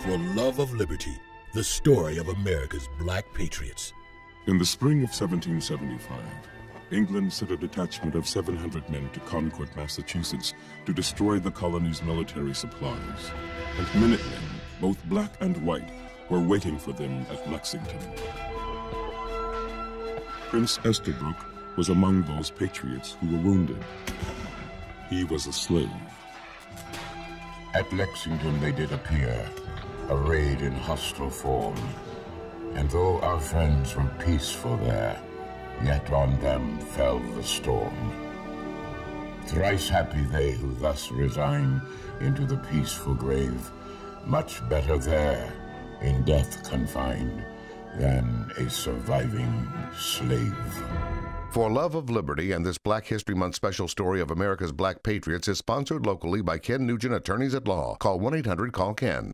For Love of Liberty, the story of America's black patriots. In the spring of 1775, England sent a detachment of 700 men to Concord, Massachusetts, to destroy the colony's military supplies. And Minutemen, both black and white, were waiting for them at Lexington. Prince Estabrook was among those patriots who were wounded. He was a slave. At Lexington they did appear, arrayed in hostile form. And though our friends were peaceful there, yet on them fell the storm. Thrice happy they who thus resign into the peaceful grave, much better there, in death confined, than a surviving slave. For Love of Liberty and this Black History Month special story of America's Black Patriots is sponsored locally by Ken Nugent Attorneys at Law. Call 1-800-CALL-KEN.